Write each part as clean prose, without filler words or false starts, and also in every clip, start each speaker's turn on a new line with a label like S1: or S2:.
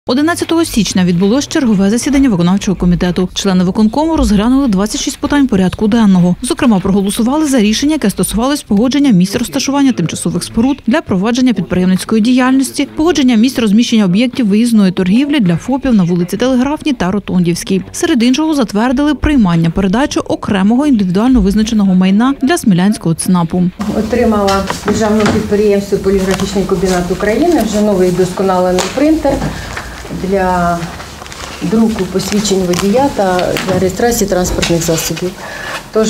S1: 11 січня відбулось чергове засідання виконавчого комітету. Члени виконкому розглянули 26 питань порядку денного. Зокрема, проголосували за рішення, яке стосувалось погодження місць розташування тимчасових споруд для провадження підприємницької діяльності, погодження місць розміщення об'єктів виїзної торгівлі для ФОПів на вулиці Телеграфній та Ротондівській. Серед іншого затвердили приймання передачі окремого індивідуально визначеного майна для Смілянського ЦНАПу.
S2: Отримала державне підприємство «Поліграфічний комбінат України» вже новий вдосконалений принтер для друку посвідчень водія та для реєстрації транспортних засобів. Тож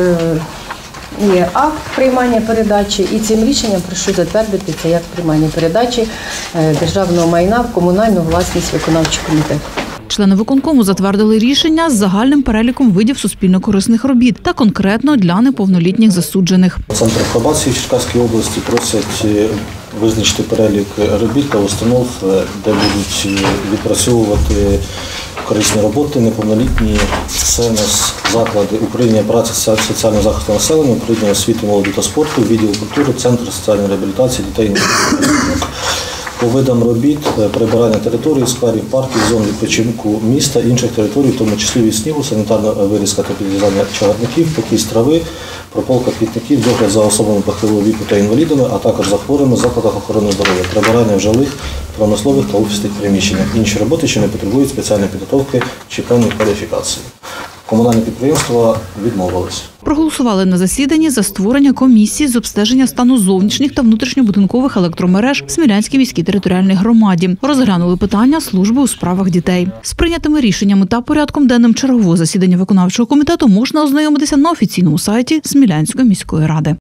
S2: є акт приймання передачі, і цим рішенням прошу затвердити цей акт приймання передачі державного майна в комунальну власність виконавчого комітету.
S1: Члени виконкому затвердили рішення з загальним переліком видів суспільно-корисних робіт та конкретно для неповнолітніх засуджених.
S3: Центр пробації в Черкаській області просять визначити перелік робіт та установ, де будуть відпрацьовувати корисні роботи неповнолітні. Це у нас заклади управління праці, соціального захисту населення, управління освіти, молоді та спорту, відділ культури, центр соціальної реабілітації дітей. По видам робіт прибирання території, скверів, парків, зон відпочинку міста, інших територій, в тому числі від снігу, санітарна вирізка та підрізання чагарників, покіс трави, прополка квітників, догляд за особами похилого віку та інвалідами, а також за хворими в закладах охорони здоров'я, прибирання в жилих, промислових та офісних приміщеннях. Інші роботи, що не потребують спеціальної підготовки чи певної кваліфікації. Комунальні підприємства відмовились.
S1: Проголосували на засіданні за створення комісії з обстеження стану зовнішніх та внутрішньобудинкових електромереж в Смілянській міській територіальній громаді. Розглянули питання служби у справах дітей. З прийнятими рішеннями та порядком денним чергового засідання виконавчого комітету можна ознайомитися на офіційному сайті Смілянської міської ради.